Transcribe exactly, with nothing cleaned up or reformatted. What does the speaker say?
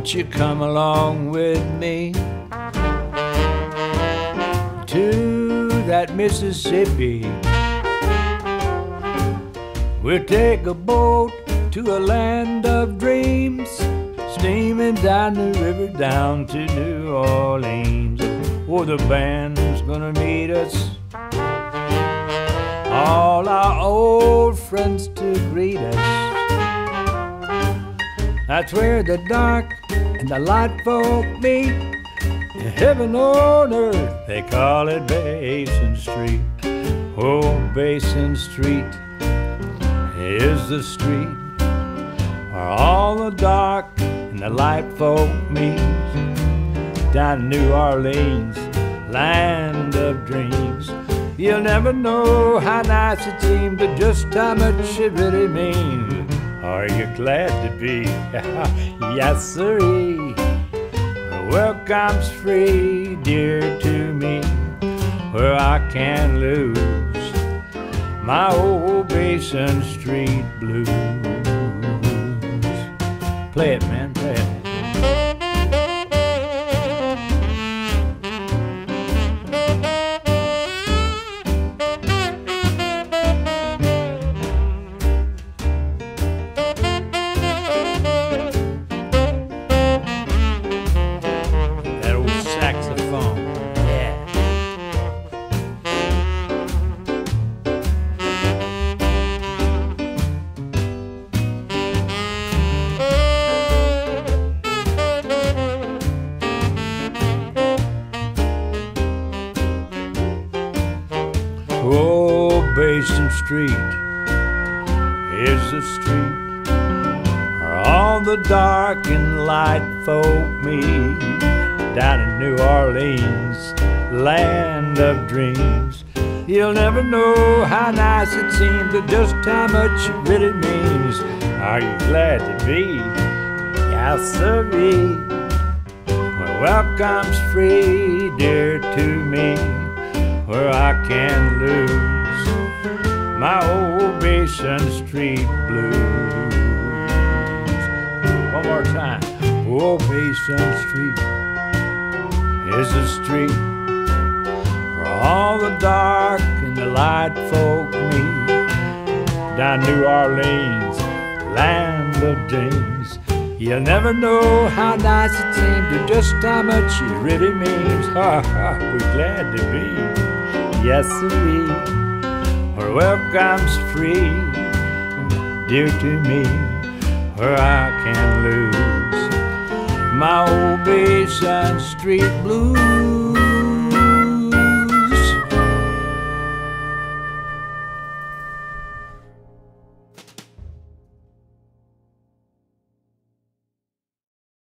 won't you come along with me to that Mississippi? We'll take a boat to a land of dreams, steaming down the river down to New Orleans. Oh, the band's gonna meet us, all our old friends to greet us. That's where the dark and the light folk meet. Heaven on earth, they call it Basin Street. Oh, Basin Street is the street where all the dark and the light folk meet. Down in New Orleans, land of dreams. You'll never know how nice it seems, but just how much it really means. Are you glad to be? Yes, sirree. Welcome's free, dear to me, where I can lose my old Basin Street blues. Play it, man, play it. Oh, Basin Street is the street where all the dark and light folk meet. Down in New Orleans, land of dreams. You'll never know how nice it seems, but just how much it really means. Are you glad to be? Yes, sirree. Well, welcome's free, dear to me, where I can lose my old Basin Street blues. One more time. Oh, Basin Street is the street where all the dark and the light folk meet. Down New Orleans, land of dreams. You'll never know how nice it seems, or just how much it really means. Ha ha, we're glad to be. Yes, sirree, where welcome's free, dear to me, where I can lose my old Basin Street blues.